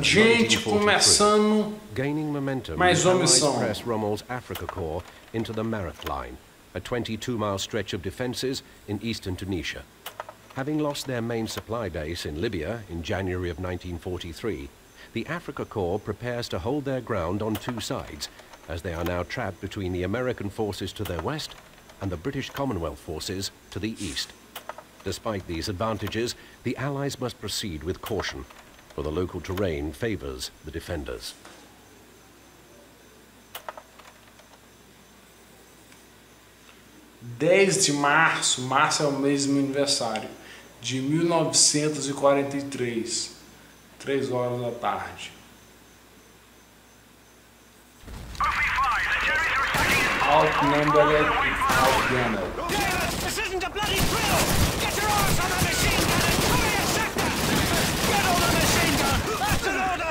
Gente, começando gaining momentum, mais uma missão. Press Rommel's Africa Corps into the Mareth Line, a 22-mile stretch of defenses in eastern Tunisia. Having lost their main supply base in Libya in January of 1943, the Africa Corps prepares to hold their ground on two sides, as they are now trapped between the American forces to their west and the British Commonwealth forces to the east. Despite these advantages, the Allies must proceed with caution, for the local terrain favors the defenders. Dez de março, março é o mês do meu aniversário, de 1943, 3 horas da tarde. Outnumbered, outgunned. This isn't a bloody drill! Get your arms on the machine gun and cover your sector! Get on the machine gun! That's an order!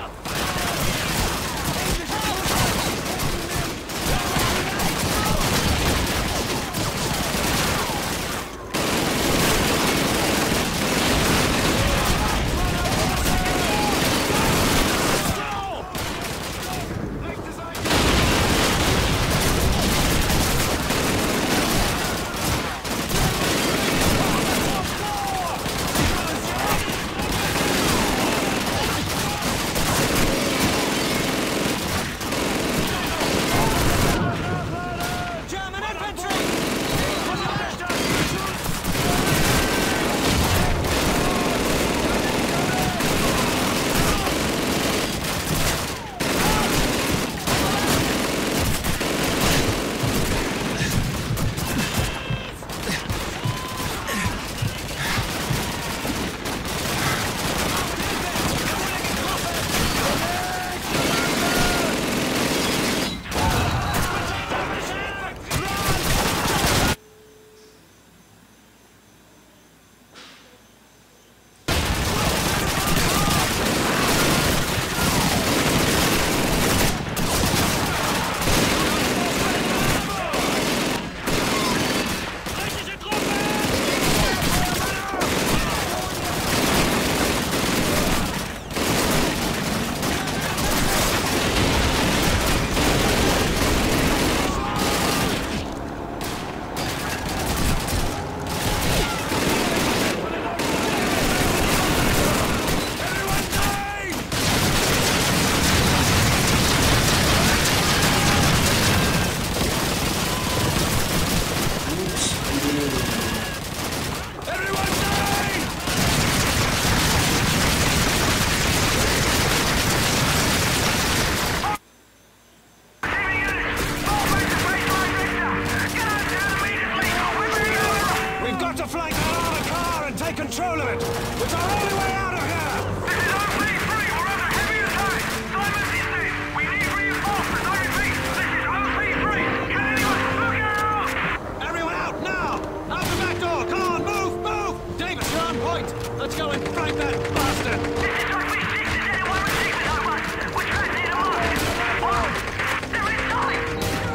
Control of it! It's our only way out of here! This is OC3! We're under heavy attack! Simon Houston! We need reinforcements! I repeat, this is OC3! Can anyone look out? Everyone out, now! Out the back door! Come on, move, move! Davis, you're on point! Let's go and fight that bastard! This is OC6! Is anyone receiving over? We're trapped in a market! Oh! They're inside!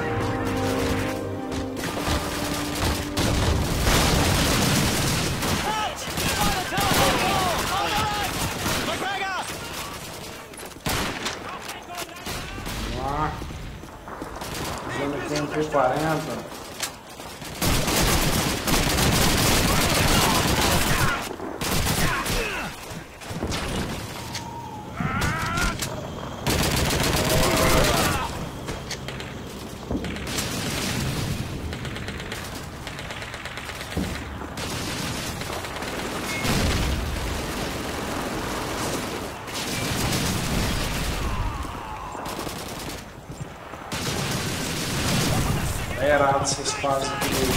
Usando aqui um P40. É errado essas fases aqui mesmo.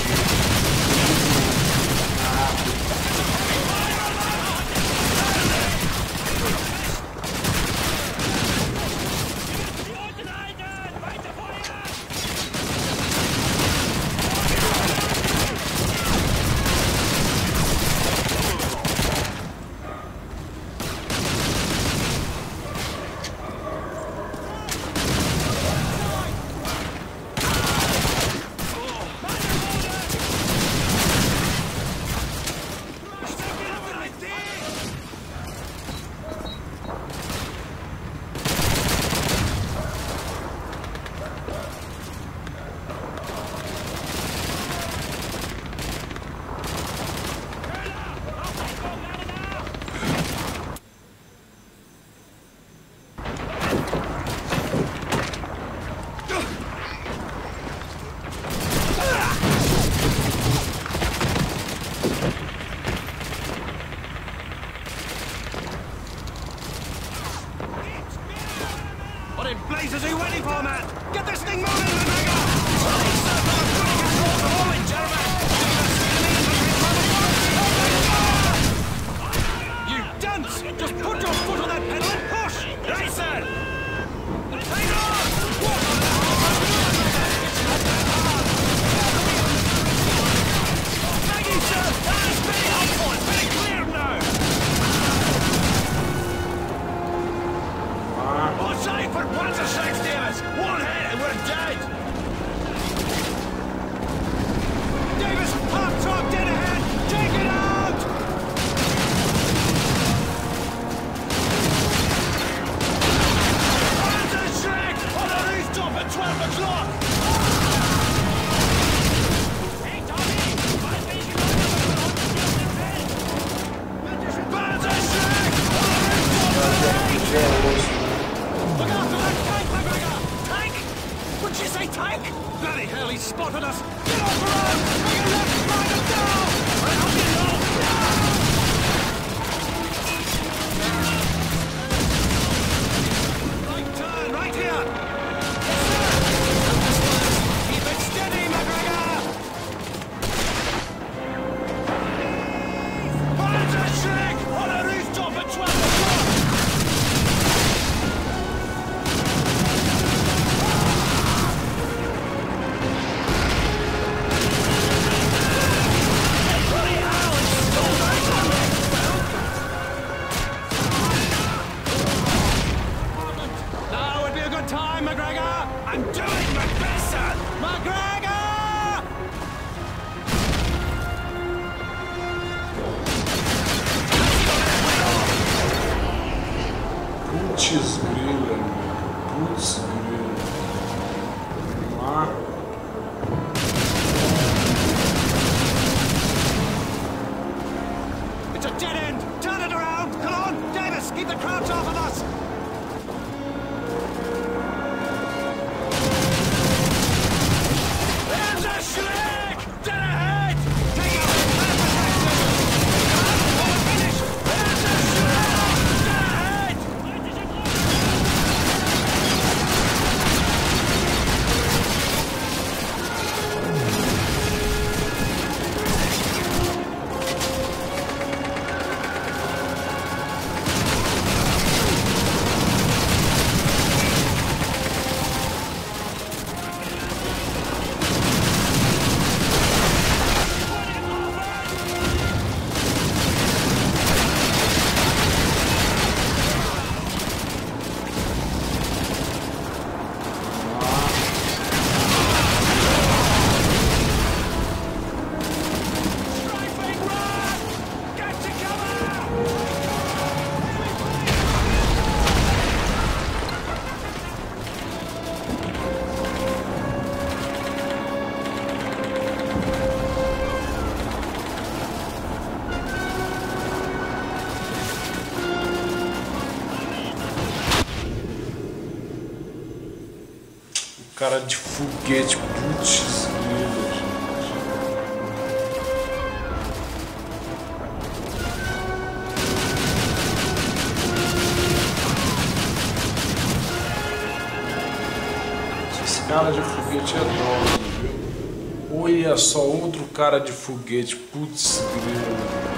What in blazes are you waiting for, man? Get this thing moving, McGregor! Solid circle of putting a call to all in, gentlemen! You dunce! Just put your foot on that pedal and push! Right, sir! Hang on! Thank you, sir! That's pretty helpful! It's pretty clear now! Watch out for Panzer 6, Davis! One hit and we're dead! Davis, half truck dead ahead! Take it out! Panzer 6 on the rooftop at 12 o'clock! Hey, Tommy! Panzer 6 on the rooftop! Look after that tank, McGregor! Tank? What'd you say, tank? Bloody hell, he's spotted us! Get off the road! Make a left, right, and down! I hope you know! Right turn, right here! Yes, sir! Keep it steady, McGregor! Panzer Schreck on a rooftop at 12 o'clock! Time, McGregor! I'm doing my best, sir! McGregor! Putz grila, meu. Putz grila. Vamos lá. It's a dead end! Turn it around! Come on! Davis, keep the crouch off of us! Schleck! Dead ahead! Take out the finish! There's a Schleck! Dead Cara de foguete, putz grila. Esse cara de foguete é dono, viu? Olha só, outro cara de foguete, putz grila.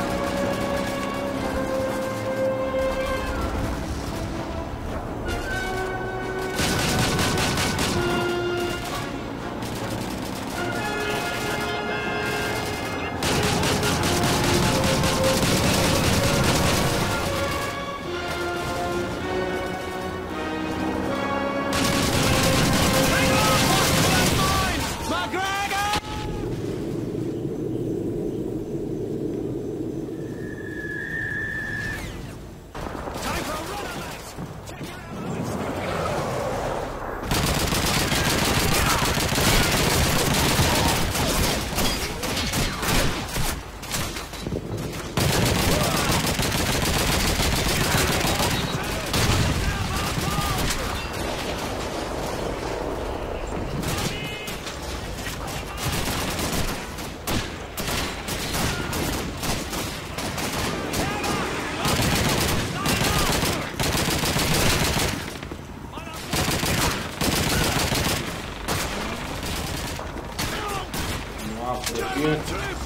aí.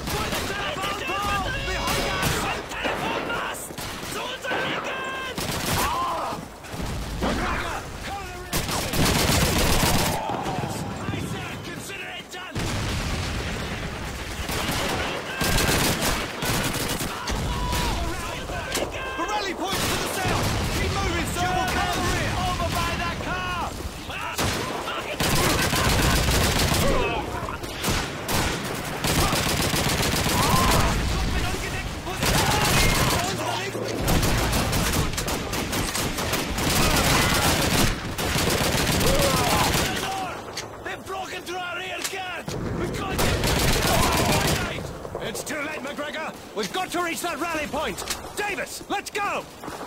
It's too late, McGregor! We've got to reach that rally point! Davis, let's go!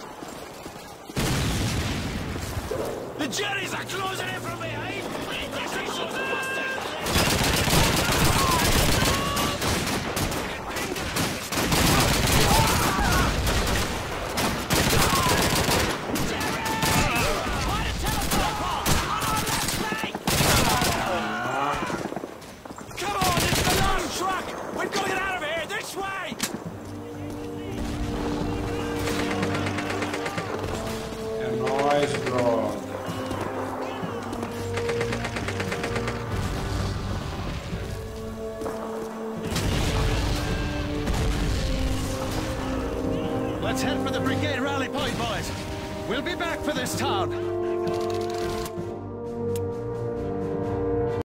The Jerry's are closing in from behind! Come on, it's the last truck! We've got to get out of here, this way! É nóis, brother. Let's head for the brigade rally point, boys. We'll be back for this town.